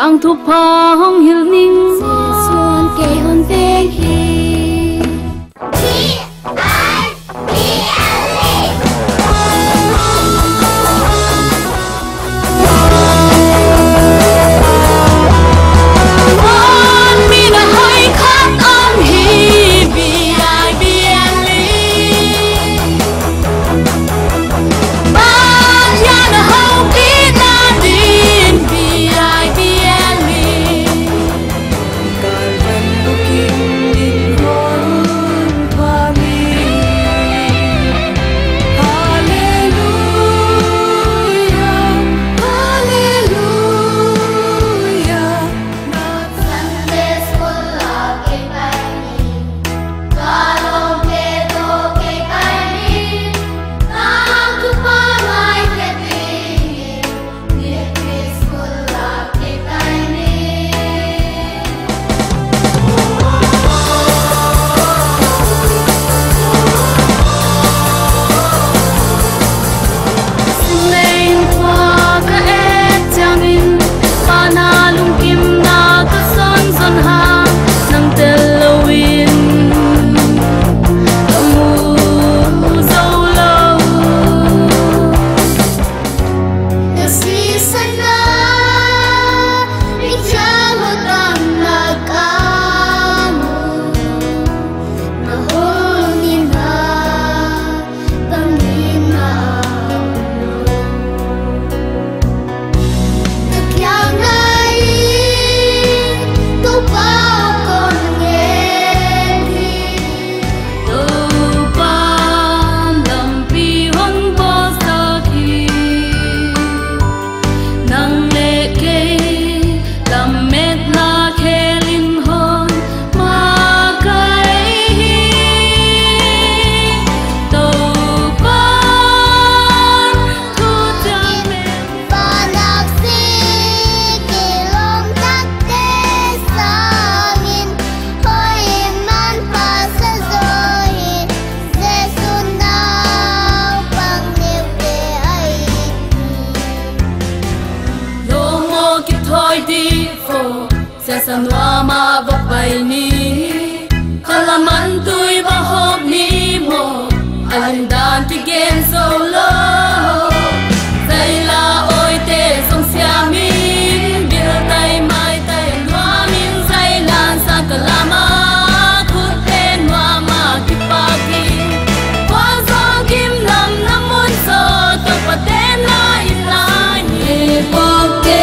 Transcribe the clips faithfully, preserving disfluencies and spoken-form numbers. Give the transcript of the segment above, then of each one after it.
ang thu pa hong hil ning xuân kề hôn tên hi sẽ san hoa ma vấp bay ni khalaman tui ba hop ni mo anh dan ti gen solo dai la oi te song sia mi bil tai mai tai hoa min dai lan sa kalama khut ten hoa ma ki pa ki kwa song kim lam namun so to pa ten la in la ni pa ke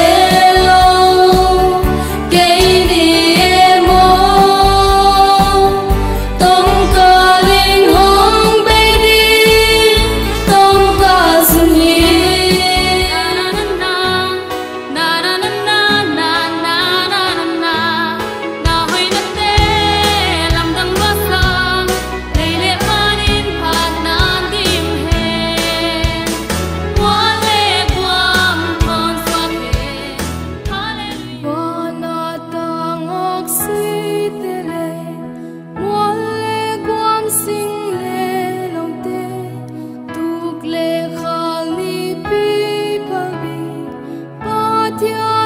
Your